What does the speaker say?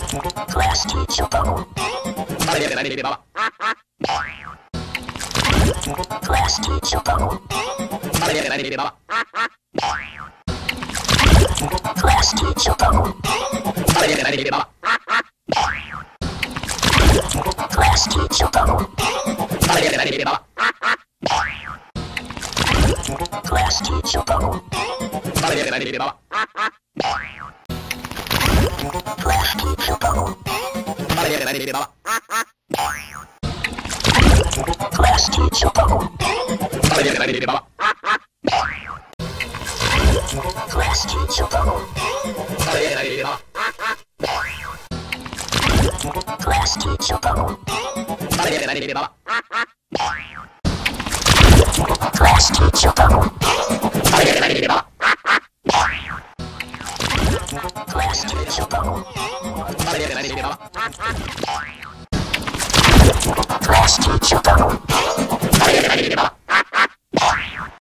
Klasky Csupo. Klasky Csupo. Klasky Csupo. Klasky Csupo. Klasky Csupo. Klasky Csupo. Klasky Csupo. Klasky Csupo. Klasky Csupo. Klasky Csupo. Klasky Csupo. Klasky Csupo.